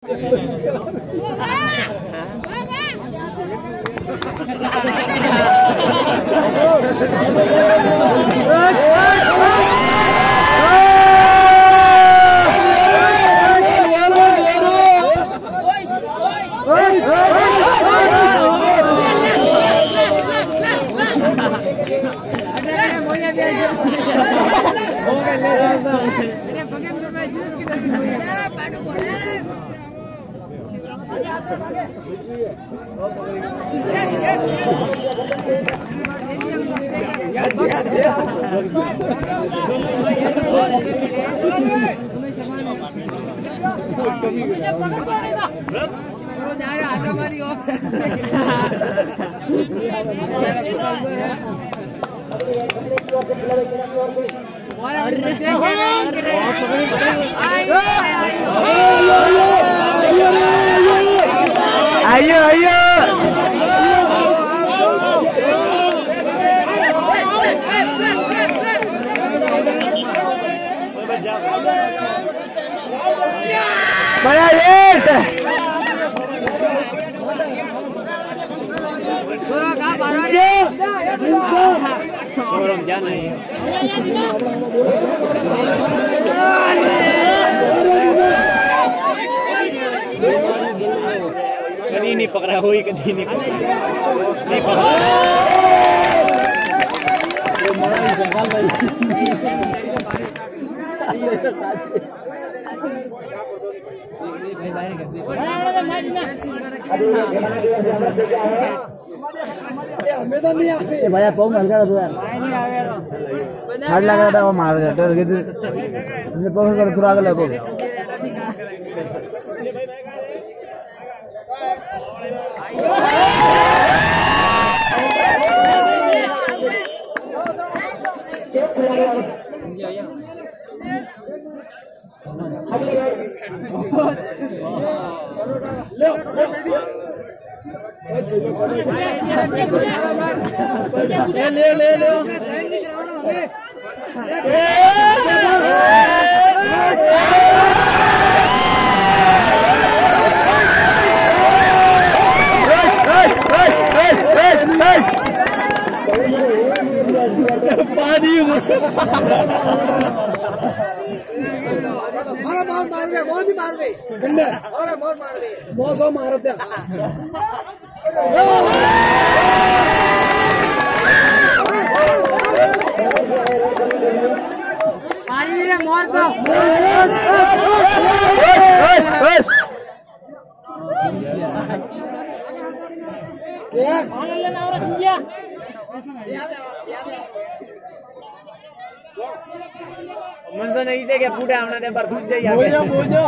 आइयो आइयो बड़ा लेट जाना है कभी नहीं पकड़ा हुई कभी नहीं पकड़ा भैया पाऊँ हल्का हार्ड लगा था वो मार गया डर गए पकड़ कर थोड़ा आगे लगो ले पानी बहुत ही मार गई बहुत मार गई मौसम मारते मोर तो मनसो नहीं से क्या पूरा हमने दे पर दूध जाइए बोझो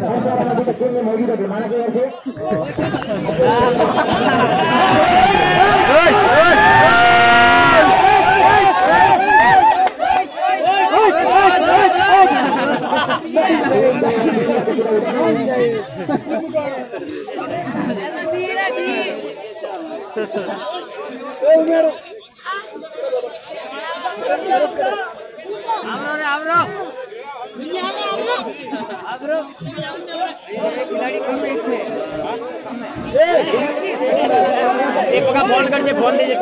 एक का बॉल कर बॉल लीजिए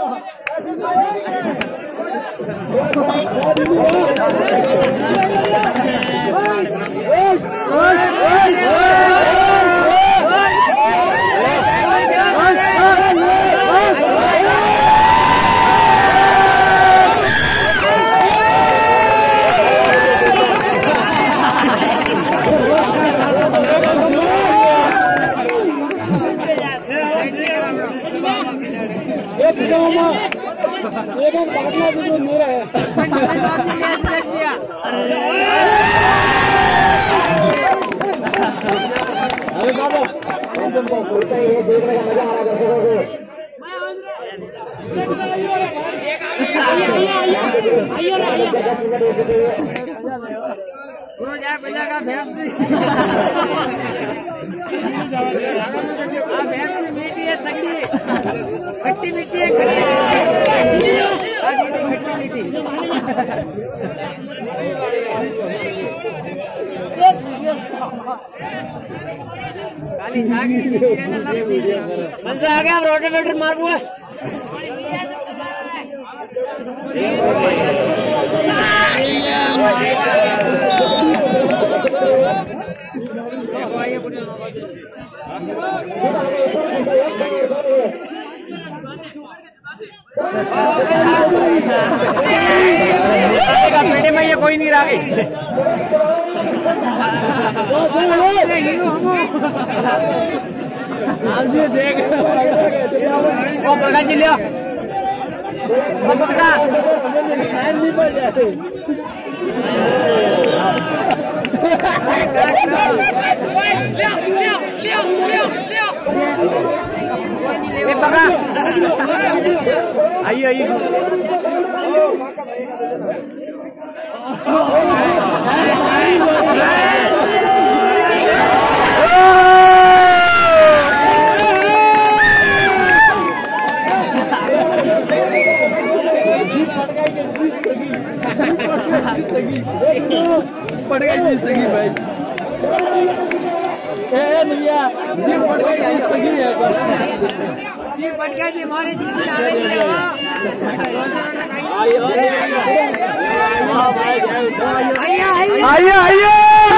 बाटला जो मेरा है अरे बाबा देखने का मजा आ रहा है मीठी है तगड़ी खट्टी मीठी है खट्टी मीठी मनसा आ गया रोटेवेटर मार हुआ पेटे में ये कोई नहीं रह गई देख पकड़ा चिल्लिया नहीं पड़ जाते पकड़ा आइए आइए पड़ गई सगी भाई भैया जी पड़ गई सगी है जी पड़ गई थी हमारे आइए आइए आइए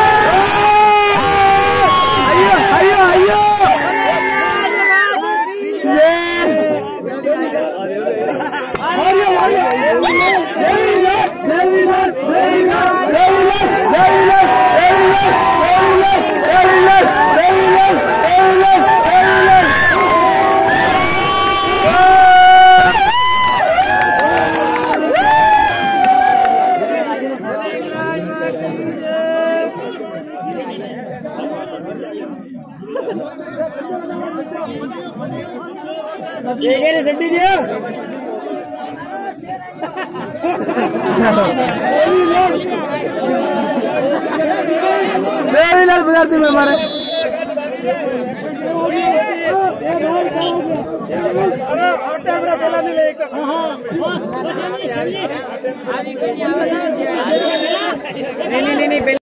सड्डी दिया पदार्थी में हमारे नहीं